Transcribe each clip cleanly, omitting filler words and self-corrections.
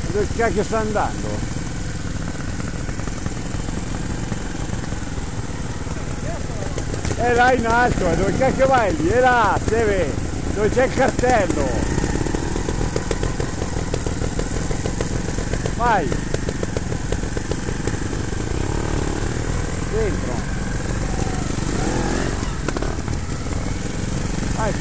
Dove cacchio sta andando? È là in alto, dove cacchio vai lì? È là, Seve, dove c'è il cartello. Vai. Dentro. Vai.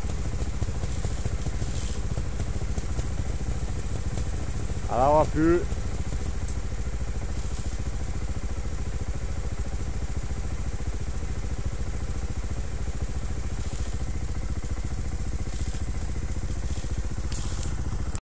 Alors on va plus